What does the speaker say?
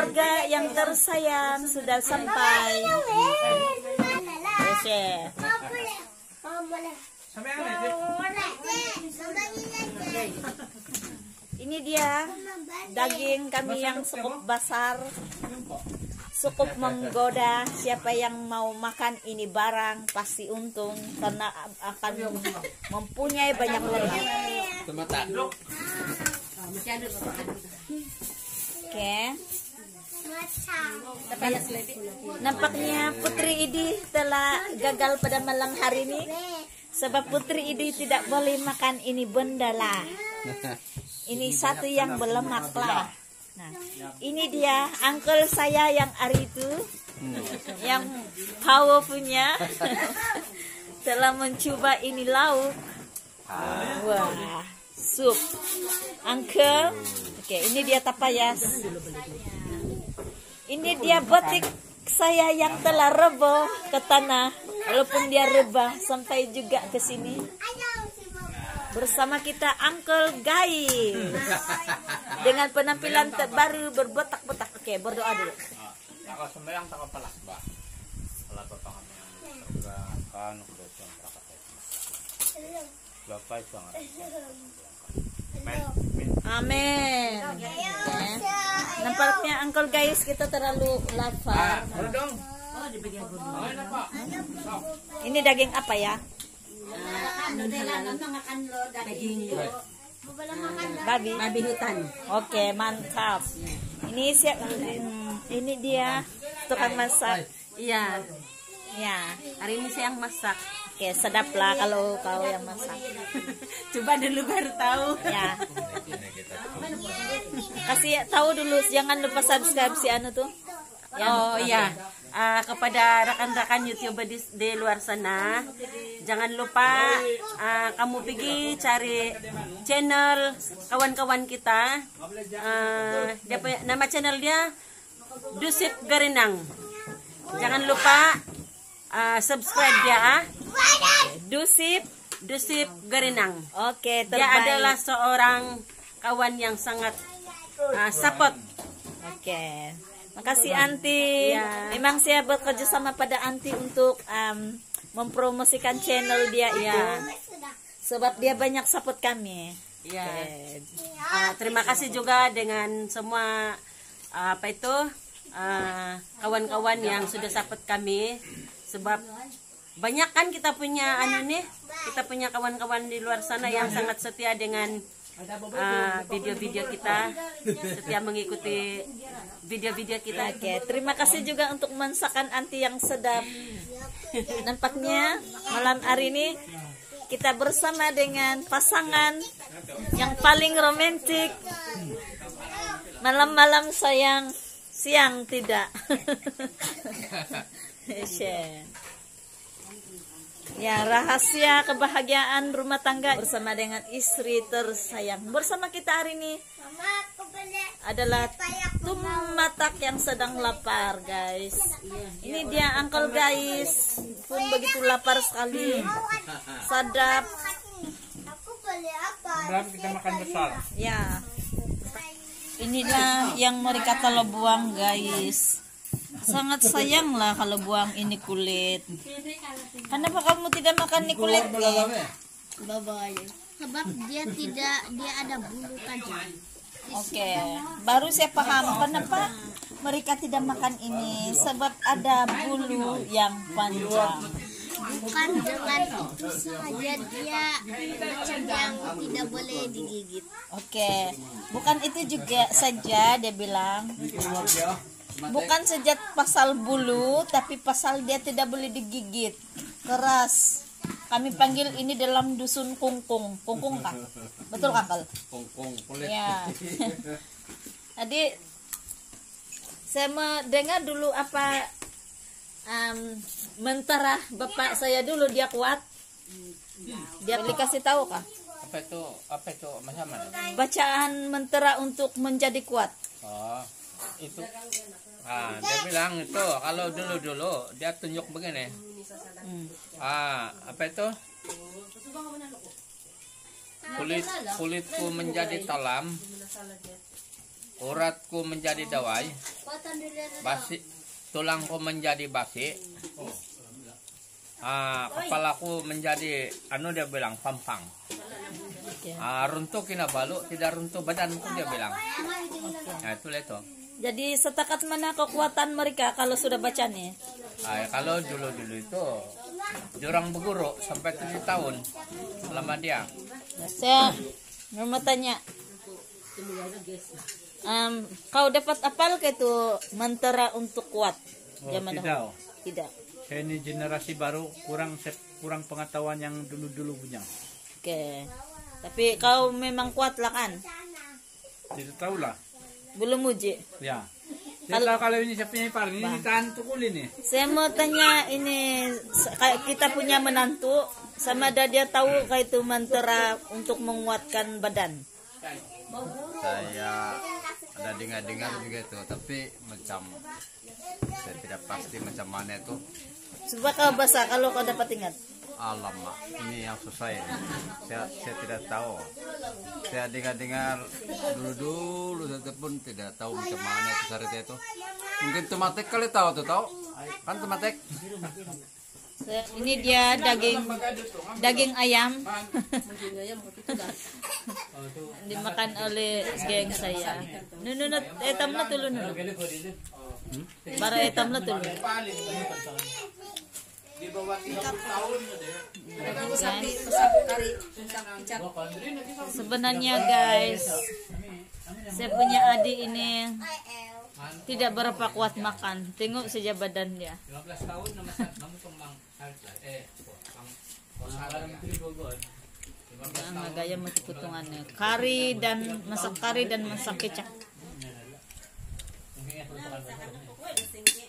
keluarga yang tersayang sudah sampai. Oke. Ini dia daging kami yang cukup besar, cukup menggoda. Siapa yang mau makan ini barang pasti untung karena akan mempunyai banyak lemak. Oke. Nampaknya Putri Idi telah gagal pada malam hari ini, sebab Putri Idi tidak boleh makan ini benda lah. Ini satu yang berlemak lah. Nah, ini dia uncle saya yang hari itu, yang powerfulnya telah mencoba ini lauk. Wah, sup. Uncle, oke, ini dia tapayas. Ini dia botik saya yang telah reboh ke tanah, walaupun dia rebah sampai juga ke sini. Bersama kita Uncle Gais dengan penampilan terbaru berbotak-botak. Oke, berdoa dulu. Ako sembahyang tak kapalas ba? Wala pa pa kami ang tergakan kudo ang prakatay. Lapay pa nga. Amin. Nampaknya Uncle Gais kita terlalu lapar. Ini daging apa ya? Babi hutan. Oke, mantap. Ini siap. Ini dia tukang masak. Iya. Ya, Hari ini saya yang masak. oke, sedap lah kalau kau yang masak. Coba dulu baru tahu. Ya. Kasih tahu dulu, jangan lupa subscribe si Anu tuh. Oh iya. Kepada rekan-rekan YouTuber di luar sana, jangan lupa kamu pergi cari channel kawan-kawan kita. Dia punya nama channel dia Dusip Garinang. Jangan lupa subscribe dia. Dusip. Garinang. Oke, Dia terbaik. adalah seorang kawan yang sangat support. Oke. Makasih Anti. Ya. Memang saya bekerja sama pada Anti untuk mempromosikan channel dia itu. Ya. Sebab dia banyak support kami. Ya. Oke. Terima kasih juga dengan semua kawan-kawan yang sudah support kami, sebab banyak kan kita punya kita punya kawan-kawan di luar sana yang sangat setia dengan video-video kita, setia mengikuti video-video kita. Oke, terima kasih juga untuk masakan Anti yang sedap. Nampaknya malam hari ini kita bersama dengan pasangan yang paling romantis. Malam-malam sayang, siang tidak. Ya, rahasia kebahagiaan rumah tangga bersama dengan istri tersayang. Bersama kita hari ini adalah Tumatak yang sedang lapar, guys. Ini dia Uncle Gais pun begitu lapar sekali. Sadap. Berapa kita makan besar? Ya. Inilah yang mereka kalau buang, guys. Sangat sayang lah kalau buang ini kulit. Kenapa kamu tidak makan ini kulit? Sebab dia ada bulu tajam. Oke, baru saya paham kenapa mereka tidak makan ini, sebab ada bulu yang panjang. Bukan dengan itu saja dia macam yang tidak boleh digigit. Oke, bukan itu juga saja dia bilang. Bukan saja pasal bulu, tapi pasal dia tidak boleh digigit. Keras. Kami panggil ini dalam dusun kungkung. Kungkung kah? Betul Kakal? Kungkung kulit. Ya. Tadi saya mendengar dulu apa mentara bapak saya dulu, dia kuat. Dia dikasih tahu kah? Apa itu macam mana? Bacaan mentera untuk menjadi kuat. Oh, itu. Dia bilang itu kalau dulu dia tunjuk begini. Apa itu? Kulitku menjadi talam. uratku menjadi dawai, basi, tulangku menjadi basi, kepalaku menjadi dia bilang pampang. Runtuh kinabalu, tidak runtuh badanku dia bilang. Nah itu. Jadi setakat mana kekuatan mereka kalau sudah baca nih? Kalau dulu itu jurang berguru sampai 7 tahun selama dia. Saya mau tanya, kau dapat apal ke itu mantra untuk kuat zaman dahulu? Tidak. Saya ini generasi baru, kurang pengetahuan yang dulu punya. Oke. Tapi kau memang kuat lah kan? Tidak tahu lah. Belum uji. Ya. Kalau ini siapa yang paling ini tahan tukul ini. Saya mau tanya ini, kayak kita punya menantu, sama ada dia tahu kayak itu mantra untuk menguatkan badan. Saya ada dengar juga itu, tapi macam saya tidak pasti macam mana itu. Coba kau bahasa kalau kau dapat ingat. Alamak, ini yang susah ini. Saya tidak tahu. Saya dengar dulu pun tidak tahu macam mana itu syaratnya itu. Mungkin tomatek kali tahu kan tomatek. Ini dia daging ayam dimakan oleh geng saya. Nunut etam na tulo nunut. Para etam na tulo. Di bawah 30 tahun sebenarnya guys, saya punya adik ini tidak berapa kuat makan. Tengok saja badan dia. 15 tahun Ang gaya matiputungannya. Masak kari dan masak kecap.